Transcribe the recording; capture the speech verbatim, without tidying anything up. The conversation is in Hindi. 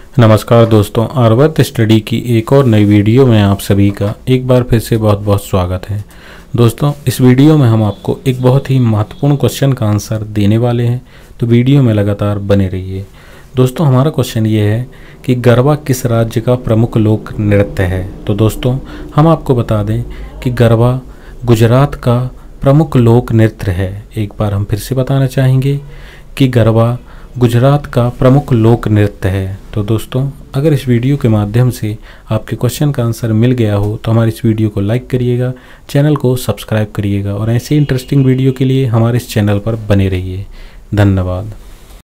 नमस्कार दोस्तों, आर्यवर्त स्टडी की एक और नई वीडियो में आप सभी का एक बार फिर से बहुत बहुत स्वागत है। दोस्तों, इस वीडियो में हम आपको एक बहुत ही महत्वपूर्ण क्वेश्चन का आंसर देने वाले हैं, तो वीडियो में लगातार बने रहिए। दोस्तों, हमारा क्वेश्चन ये है कि गरबा किस राज्य का प्रमुख लोक नृत्य है। तो दोस्तों, हम आपको बता दें कि गरबा गुजरात का प्रमुख लोक नृत्य है। एक बार हम फिर से बताना चाहेंगे कि गरबा गुजरात का प्रमुख लोक नृत्य है। तो दोस्तों, अगर इस वीडियो के माध्यम से आपके क्वेश्चन का आंसर मिल गया हो तो हमारे इस वीडियो को लाइक करिएगा, चैनल को सब्सक्राइब करिएगा और ऐसे इंटरेस्टिंग वीडियो के लिए हमारे इस चैनल पर बने रहिए। धन्यवाद।